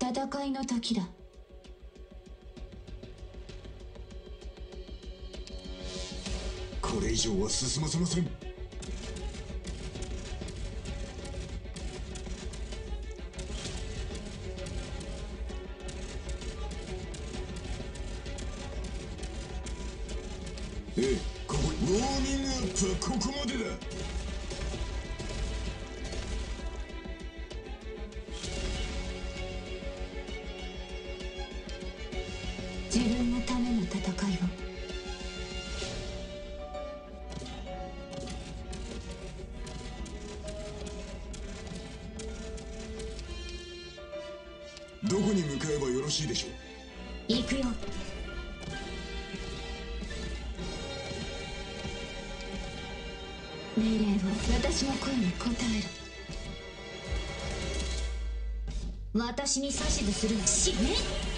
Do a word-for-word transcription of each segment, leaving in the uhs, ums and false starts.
戦いの時だ。 これ以上は進ませません。ええ、ここウォーミングアップはここまでだ。 自分のための戦いを。 どこに向かえばよろしいでしょう。 行くよ。命令を、私の声に応えろ。私に指図するな。死ね。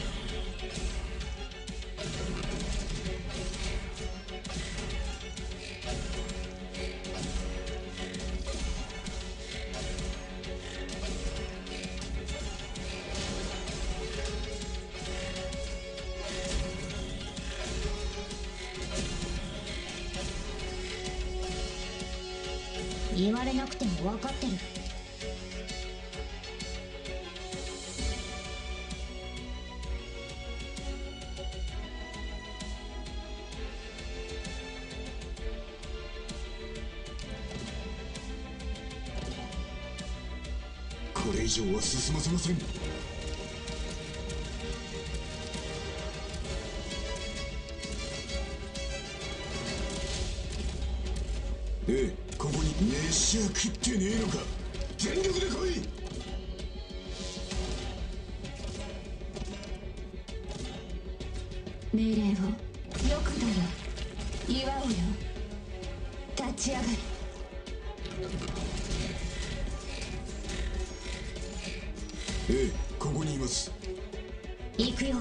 言われなくても分かってる。 これ以上は進ませません。ええ、ここに飯は食ってねえのか。全力で来い。 命令を。よくだよ。祝おうよ。立ち上がる。 ええ、ここにいます。 行くよ。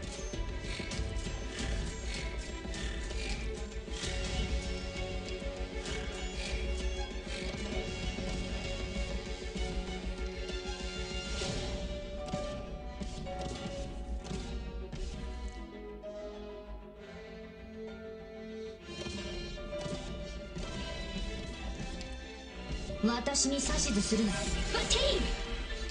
私に指図するな。バッテリー。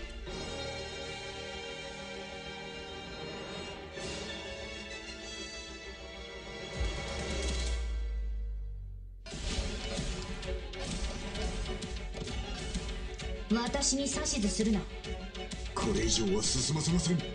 私に指図するな。 これ以上は進ませません。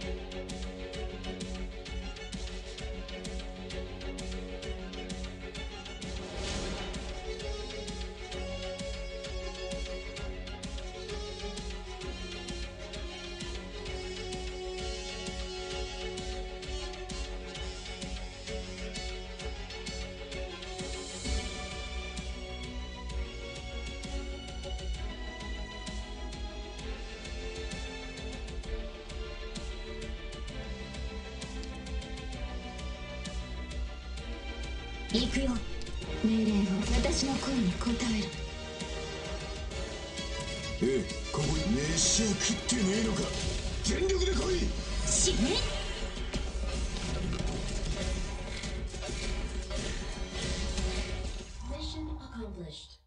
行くよ。命令を、私の声に応えろ。 ええ、ここに飯は食ってねえのか。全力で来い。 死ね。Mission accomplished.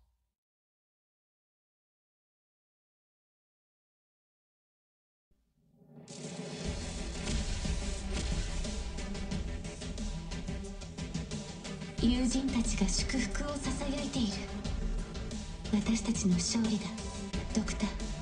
友人たちが祝福をささやいている。私たちの勝利だ、ドクター。